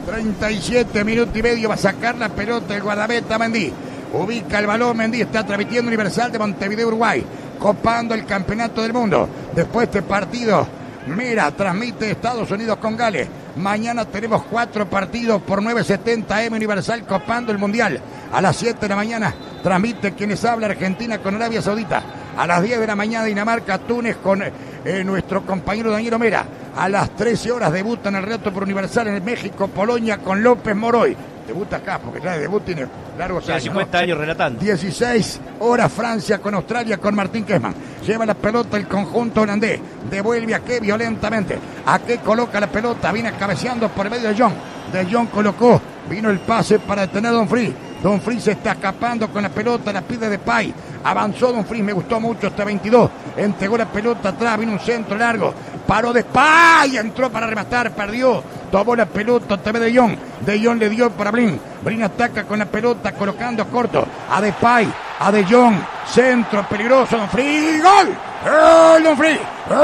37 minutos y medio. Va a sacar la pelota el guardameta Mendy. Ubica el balón Mendy. Está transmitiendo Universal de Montevideo, Uruguay. Copando el campeonato del mundo. Después de este partido, Mira, transmite Estados Unidos con Gales. Mañana tenemos 4 partidos por 970M Universal copando el Mundial. A las 7 de la mañana transmite quienes habla Argentina con Arabia Saudita. A las 10 de la mañana Dinamarca, Túnez con nuestro compañero Daniel Mera. A las 13 horas debuta en el Reto por Universal en México, Polonia con López Moroy. Debuta acá, porque ya de debut tiene largos años. 50 años relatando. 16 horas Francia con Australia con Martín Kessman. Lleva la pelota el conjunto holandés. Devuelve a Ke violentamente. A Ke coloca la pelota. Viene cabeceando por medio de Jong. De Jong colocó. Vino el pase para detener a Dumfries. Dumfries se está escapando con la pelota. La pide Depay. Avanzó Dumfries. Me gustó mucho este 22. Entregó la pelota atrás. Vino un centro largo. Paró Depay. Entró para rematar. Perdió. Tomó la pelota otra vez de Jong. De Jong le dio para Blin. Blin ataca con la pelota colocando corto. A Depay. A De Jong. Centro peligroso. Dumfries. ¡Gol! ¡Gol, Dumfries!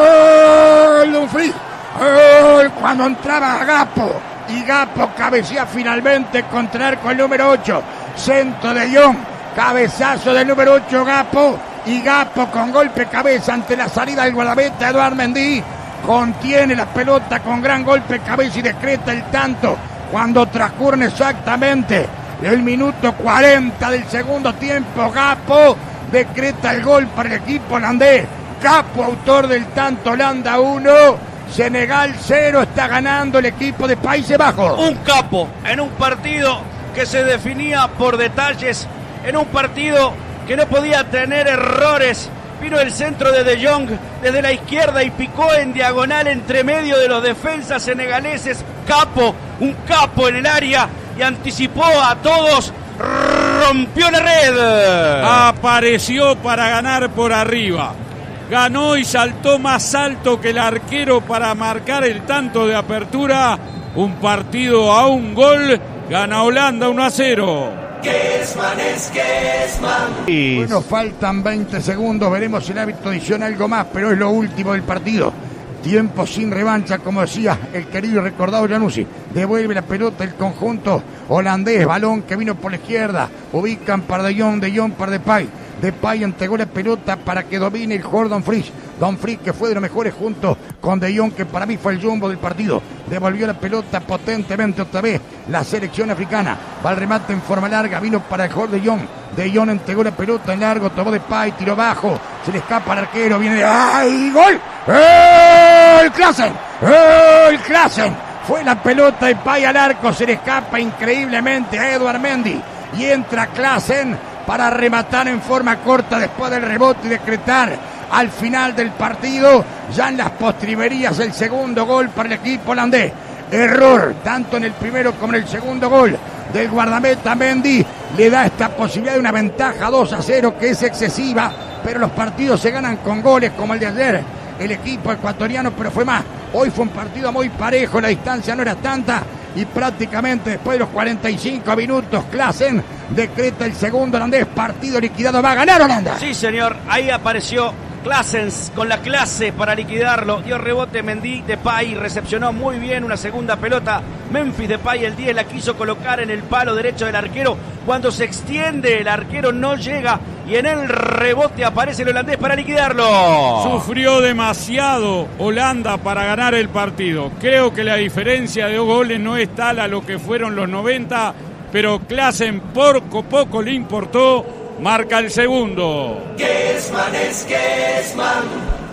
¡Gol, Dumfries! ¡Gol! Cuando entraba Gapo. Y Gapo cabecea finalmente contra el arco el número 8. Centro de Jong. Cabezazo del número 8 Gapo. Y Gapo con golpe cabeza ante la salida del guardameta Eduard Mendy. Contiene la pelota con gran golpe cabeza y decreta el tanto. Cuando transcurre exactamente el minuto 40 del segundo tiempo, Gapo decreta el gol para el equipo holandés. Gapo, autor del tanto. Holanda 1, Senegal 0. Está ganando el equipo de Países Bajos. Un capo en un partido que se definía por detalles, en un partido que no podía tener errores. Vino el centro de Jong desde la izquierda y picó en diagonal entre medio de los defensas senegaleses. Capo, un capo en el área y anticipó a todos. Rompió la red. Apareció para ganar por arriba. Ganó y saltó más alto que el arquero para marcar el tanto de apertura. Un partido a un gol. Gana Holanda 1-0. Kessman es Kessman. Bueno, faltan 20 segundos. Veremos si el árbitro adiciona algo más, pero es lo último del partido. Tiempo sin revancha, como decía el querido y recordado Januzzi. Devuelve la pelota el conjunto holandés. Balón que vino por la izquierda. Ubican para De Jong para Depay. Depay entregó la pelota para que domine el jugador Dumfries. Dumfries, que fue de los mejores junto con De Jong, que para mí fue el jumbo del partido. Devolvió la pelota potentemente otra vez la selección africana. Va al remate en forma larga. Vino para el jugador De Jong. De Jong entregó la pelota en largo. Tomó Depay, tiró bajo. Se le escapa al arquero. Viene de... ¡Ay, gol! ¡El Klaassen! ¡El Klaassen! Fue la pelota de Depay al arco. Se le escapa increíblemente a Eduard Mendy. Y entra Klaassen para rematar en forma corta después del rebote y decretar al final del partido, ya en las postrimerías, el segundo gol para el equipo holandés. Error, tanto en el primero como en el segundo gol del guardameta Mendy. Le da esta posibilidad de una ventaja 2-0 que es excesiva, pero los partidos se ganan con goles como el de ayer. El equipo ecuatoriano, pero fue más. Hoy fue un partido muy parejo, la distancia no era tanta. Y prácticamente después de los 45 minutos, Klaassen decreta el segundo holandés. Partido liquidado, va a ganar Holanda. Sí, señor, ahí apareció Klaassen con la clase para liquidarlo. Dio rebote Mendy, Depay recepcionó muy bien una segunda pelota. Memphis Depay, el 10, la quiso colocar en el palo derecho del arquero. Cuando se extiende, el arquero no llega y en el rebote aparece el holandés para liquidarlo. Sufrió demasiado Holanda para ganar el partido. Creo que la diferencia de 2 goles no es tal a lo que fueron los 90, pero Klaassen poco le importó. Marca el segundo. Kessman es Kessman.